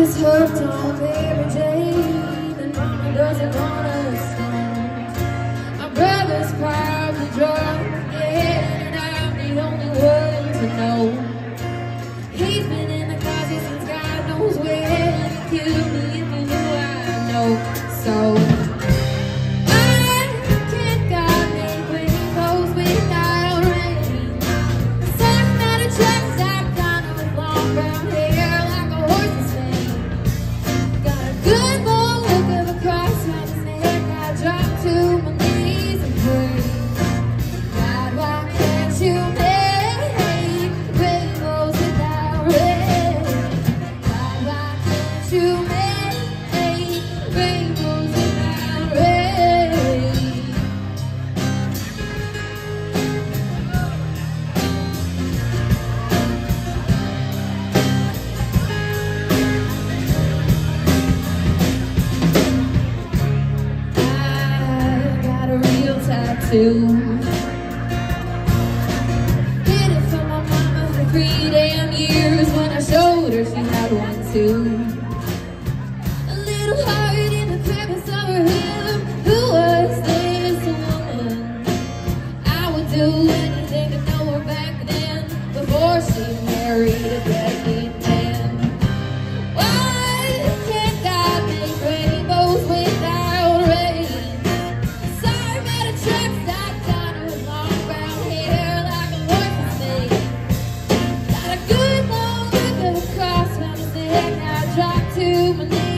gets hooked on Mary Jane, and mama doesn't want us stoned. My brother's probably drunk, yeah, and I'm the only one to know. He's been in the closet since God knows when. He killed me if you knew I know. So tattoo. Did it for my mama for 3 damn years. When I showed her, she had one too. A little heart in the crevice of her hip. Who was this woman? I would do anything to know her back then, before she married a deadbeat man. Why can't God make rainbows without rain? Drop to my knees.